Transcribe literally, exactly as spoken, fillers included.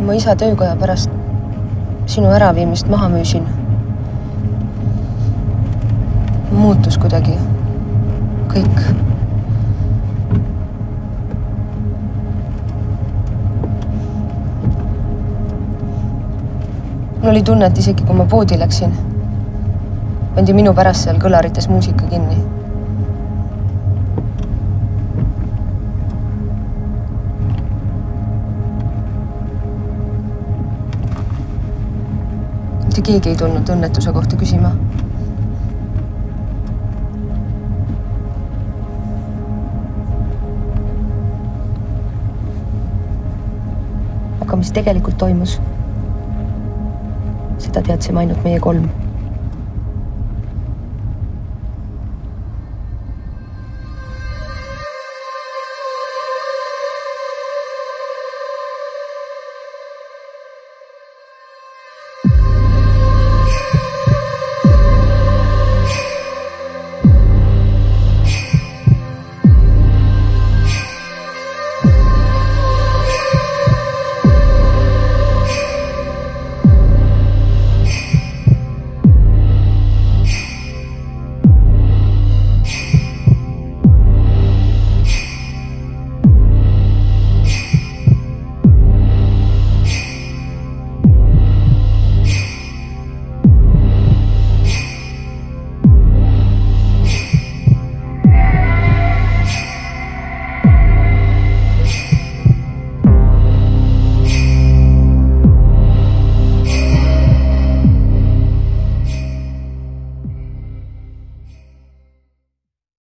ma isa töökoja pärast sinu äraviimist maha müüsin. Muutus kuidagi. Kõik. Mul oli tunne, et isegi kui ma poodi läksin, pandi minu pärast seal kõlarites muusika kinni. Mitte keegi ei tulnud õnnetuse kohta küsima. Aga mis tegelikult toimus, seda teadsime ainult meie kolm.